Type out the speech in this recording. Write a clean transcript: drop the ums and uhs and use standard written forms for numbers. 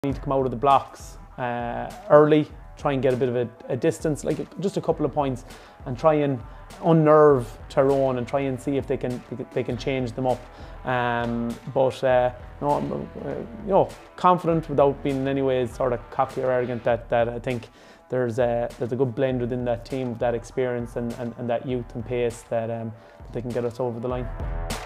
Need to come out of the blocks early, try and get a bit of a distance, like just a couple of points, and try and unnerve Tyrone and try and see if they can change them up. No, confident without being in any way sort of cocky or arrogant that I think there's a good blend within that team, that experience and that youth and pace that they can get us over the line.